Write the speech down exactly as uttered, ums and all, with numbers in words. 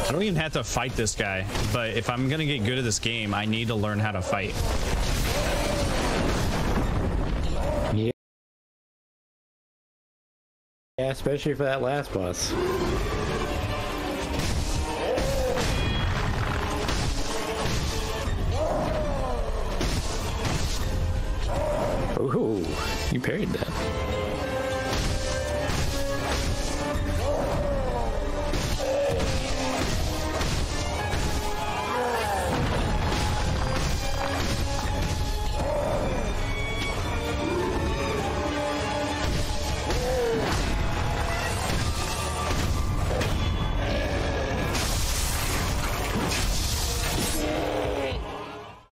I don't even have to fight this guy, but if I'm gonna get good at this game, I need to learn how to fight. Yeah. Yeah, especially for that last boss. Ooh, you parried that.